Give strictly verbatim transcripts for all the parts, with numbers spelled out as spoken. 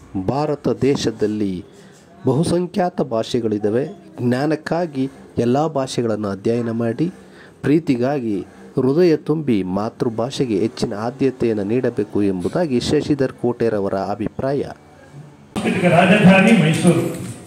ಭಾರತ ದೇಶದಲ್ಲಿ ಬಹುಸಂಖ್ಯಾತ ಭಾಷೆಗಳಿದ್ದಾವೆ. ಜ್ಞಾನಕ್ಕಾಗಿ ಎಲ್ಲ ಭಾಷೆಗಳನ್ನು ಅಧ್ಯಯನ ಮಾಡಿ ಪ್ರೀತಿಗಾಗಿ ಹೃದಯ ತುಂಬಿ ಮಾತೃಭಾಷೆಗೆ ಹೆಚ್ಚಿನ ಆದ್ಯತೆಯನ್ನು ನೀಡಬೇಕು ಎಂಬುದಾಗಿ ಶಶಿಧರ್ ಕೋಟೆರವರ ಅಭಿಪ್ರಾಯ. ರಾಜಧಾನಿ ಮೈಸೂರು.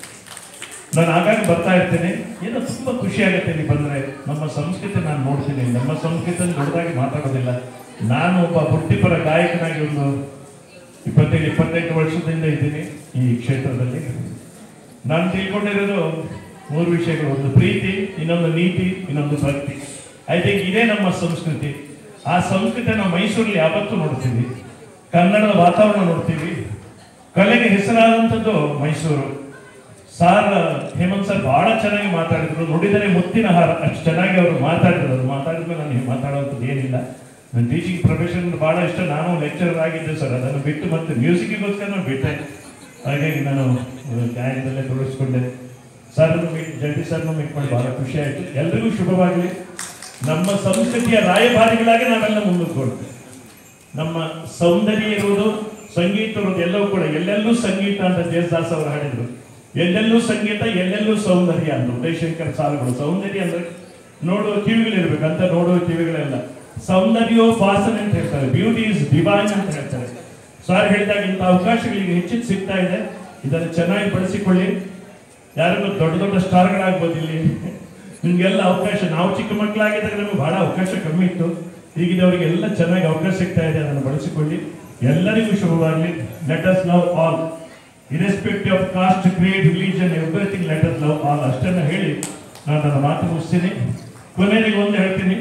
ನಾನು ಆಗಾಗ ಬರ್ತಾ ಇರ್ತೇನೆ. ಏನೋ ತುಂಬ ಖುಷಿ ಆಗುತ್ತೆ ಇಲ್ಲಿ ಬಂದರೆ. ನಮ್ಮ ಸಂಸ್ಕೃತಿ ನಾನು ನೋಡ್ತೀನಿ. ನಮ್ಮ ಸಂಸ್ಕೃತಿಯನ್ನು ದೊಡ್ಡದಾಗಿ ಮಾತಾಡೋದಿಲ್ಲ. ನಾನು ಒಬ್ಬ ವೃತ್ತಿಪರ ಗಾಯಕನಾಗಿ ಒಂದು ಇಪ್ಪತ್ತೈದು ಇಪ್ಪತ್ತೆಂಟು ವರ್ಷದಿಂದ ಇದ್ದೀನಿ ಈ ಕ್ಷೇತ್ರದಲ್ಲಿ. ನಾನು ತಿಳ್ಕೊಂಡಿರೋದು ಮೂರು ವಿಷಯಗಳು. ಒಂದು ಪ್ರೀತಿ, ಇನ್ನೊಂದು ನೀತಿ, ಇನ್ನೊಂದು ಭಕ್ತಿ. ಐ ಥಿಂಕ್ ಇದೇ ನಮ್ಮ ಸಂಸ್ಕೃತಿ. ಆ ಸಂಸ್ಕೃತಿ ನಾವು ಮೈಸೂರಲ್ಲಿ ಯಾವತ್ತೂ ನೋಡ್ತೀವಿ. ಕನ್ನಡದ ವಾತಾವರಣ ನೋಡ್ತೀವಿ. ಕಲೆಗೆ ಹೆಸರಾದಂಥದ್ದು ಮೈಸೂರು. ಸಾರ್ ಹೇಮಂತ್ ಸರ್ ಬಹಳ ಚೆನ್ನಾಗಿ ಮಾತಾಡಿದ್ರು. ನುಡಿದರೆ ಮುತ್ತಿನ ಹಾರ, ಅಷ್ಟು ಚೆನ್ನಾಗಿ ಅವರು ಮಾತಾಡಿದ್ರು. ಅದು ಮಾತಾಡಿದ್ಮೇಲೆ ನಾನು ಮಾತಾಡುವಂಥದ್ದು ಏನಿಲ್ಲ. ನನ್ನ ಟೀಚಿಂಗ್ ಪ್ರೊಫೆಷನ್ ಬಹಳ ಇಷ್ಟ. ನಾನು ಲೆಕ್ಚರರ್ ಆಗಿದ್ದೆ ಸರ್. ಅದನ್ನು ಬಿಟ್ಟು ಮತ್ತೆ ಮ್ಯೂಸಿಕ್ಗೋಸ್ಕರ ನಾನು ಬಿಟ್ಟೆ. ಹಾಗಾಗಿ ನಾನು ಗಾಯನದಲ್ಲೇ ತೊಡಗಿಸ್ಕೊಂಡೆ. ಸರ್ನು ಮೀಟ್ ಜಲ್ದಿ ಸರ್ನು ಮೀಟ್ ಮಾಡಿ ಬಹಳ ಖುಷಿ ಆಯಿತು. ಎಲ್ರಿಗೂ ಶುಭವಾಗಲಿ. ನಮ್ಮ ಸಂಸ್ಕೃತಿಯ ರಾಯಭಾರಿಗಳಾಗಿ ನಾವೆಲ್ಲ ಮುಂದಕ್ಕೆ ನಮ್ಮ ಸೌಂದರ್ಯ ಇರುವುದು, ಸಂಗೀತ ಇರುವುದು ಎಲ್ಲವೂ ಕೂಡ. ಎಲ್ಲೆಲ್ಲೂ ಸಂಗೀತ ಅಂತ ದೇವದಾಸ್ ಅವರು ಹಾಡಿದ್ರು. ಎಲ್ಲೆಲ್ಲೂ ಸಂಗೀತ, ಎಲ್ಲೆಲ್ಲೂ ಸೌಂದರ್ಯ ಅಂತ ಉದಯಶಂಕರ್ ಸಾಲುಗಳು. ಸೌಂದರ್ಯ ಅಂದ್ರೆ ನೋಡುವ ಕಿವಿಗಳಿರ್ಬೇಕು ಅಂತ, ನೋಡುವ ಕಿವಿಗಳೆಲ್ಲ. ಸೌಂದರ್ಯೋ ಫಾಸನ್ ಅಂತ ಹೇಳ್ತಾರೆ. ಬ್ಯೂಟಿ ಇಸ್ ಡಿವೈನ್ ಅಂತ ಹೇಳ್ತಾರೆ. ಸಾರ್ ಹೇಳಿದಾಗ ಇಂಥ ಅವಕಾಶಗಳಿಗೆ ಹೆಚ್ಚಿಗೆ ಸಿಗ್ತಾ ಇದೆ. ಇದನ್ನು ಚೆನ್ನಾಗಿ ಬಳಸಿಕೊಳ್ಳಿ. ಯಾರಿಗೂ ದೊಡ್ಡ ದೊಡ್ಡ ಸ್ಟಾರ್ಗಳಾಗ್ಬೋದು ಇಲ್ಲಿ. ನಿಮ್ಗೆಲ್ಲ ಅವಕಾಶ. ನಾವು ಚಿಕ್ಕ ಮಕ್ಕಳಾಗಿದ್ದಾಗ ನಮಗೆ ಬಹಳ ಅವಕಾಶ ಕಮ್ಮಿ ಇತ್ತು. ಈಗಿನವರಿಗೆಲ್ಲ ಚೆನ್ನಾಗಿ ಅವಕಾಶ ಸಿಗ್ತಾ ಇದೆ. ಅದನ್ನು ಬಳಸಿಕೊಳ್ಳಿ. ಎಲ್ಲರಿಗೂ ಶುಭವಾಗಲಿ. Let us love all, irrespective of caste, creed, religion, everything. Let us love all ಅಷ್ಟನ್ನ ಹೇಳಿ ನಾನು ನನ್ನ ಮಾತು ಮುಗಿಸ್ತೀನಿ. ಕೊನೆಗೆ ಒಂದು ಹೇಳ್ತೀನಿ,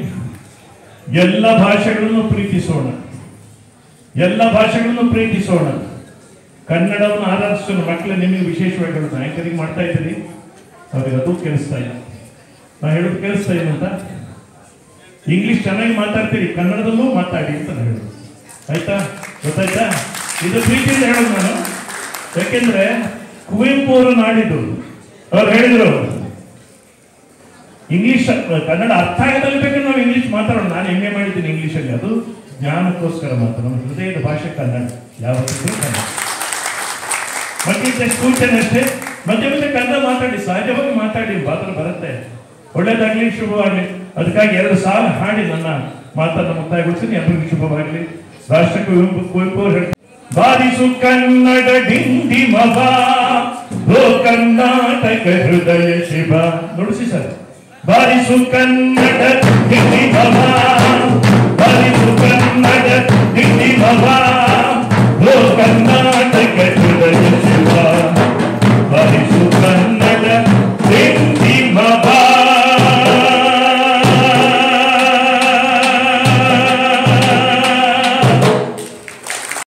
ಎಲ್ಲ ಭಾಷೆಗಳನ್ನು ಪ್ರೀತಿಸೋಣ. ಎಲ್ಲ ಭಾಷೆಗಳನ್ನು ಪ್ರೀತಿಸೋಣ. ಕನ್ನಡವನ್ನು ಆರಾಧಿಸೋಣ. ಮಕ್ಕಳು ನಿಮಗೆ ವಿಶೇಷವಾಗಿ ಹೇಳೋದು, ಆಂಕರಿಂಗ್ ಮಾಡ್ತಾ ಇದ್ದೀನಿ, ಅವ್ರಿಗೆ ಅದು ಕೇಳಿಸ್ತಾ ಇಲ್ಲ. ನಾನು ಹೇಳೋದು ಕೇಳಿಸ್ತಾ ಇಲ್ಲ ಅಂತ. ಇಂಗ್ಲಿಷ್ ಚೆನ್ನಾಗಿ ಮಾತಾಡ್ತೀರಿ, ಕನ್ನಡದಲ್ಲೂ ಮಾತಾಡಿ ಅಂತ ಹೇಳೋದು. ಆಯ್ತಾ? ಗೊತ್ತಾಯ್ತಾ? ಇದು ಪ್ರೀತಿಯಿಂದ ಹೇಳೋದು ನಾನು. ಯಾಕೆಂದ್ರೆ ಕುವೆಂಪು ಅವರು ನಾಡಿದ್ದು. ಅವ್ರು ಹೇಳಿದ್ರು ಇಂಗ್ಲಿಷ್ ಕನ್ನಡ ಅರ್ಥ ಆಗದಲ್ಲಿ ಬೇಕಾದ್ರೆ ನಾವು ಇಂಗ್ಲಿಷ್ ಮಾತಾಡೋಣ. ನಾನು ಎಮ್ ಎ ಮಾಡಿದ್ದೀನಿ ಇಂಗ್ಲಿಷಲ್ಲಿ. ಅದು ಜ್ಞಾನಕ್ಕೋಸ್ಕರ ಮಾತ್ರ. ನಮ್ಮ ಹೃದಯದ ಭಾಷೆ ಕನ್ನಡ. ಯಾವತ್ತೂ ಕನ್ನಡ. ಮತ್ತೆ ಸೂಚನೆ ಅಷ್ಟೇ. ಮಧ್ಯೆ ಮಧ್ಯೆ ಕನ್ನಡ ಮಾತಾಡಿ, ಸಹಜವಾಗಿ ಮಾತಾಡಿ, ಮಾತ್ರ ಬರುತ್ತೆ. ಒಳ್ಳೇದಾಗ್ಲಿ, ಶುಭವಾಗಲಿ. ಅದಕ್ಕಾಗಿ ಎರಡು ಸಾಲ ಹಾಡಿ ನನ್ನ ಮಾತನ್ನು ಮುಕ್ತಾಯಗೊಳಿಸ್ತೀನಿ. ಎಲ್ಲರಿಗೂ ಶುಭವಾಗಲಿ. ರಾಷ್ಟ್ರ ಕುವೆಂಪು ಕುವೆಂಪು ಅವರು ಬಾರಿಸು ಕನ್ನಡ ಡಿಂಡಿಮವ, ಓ ಕರ್ನಾಟಕ ಹೃದಯ ಶಿವ. ನುಡಿಸಿ ಸರ್. ಬಾರಿಸು ಕನ್ನಡ ಡಿಂಡಿಮವ,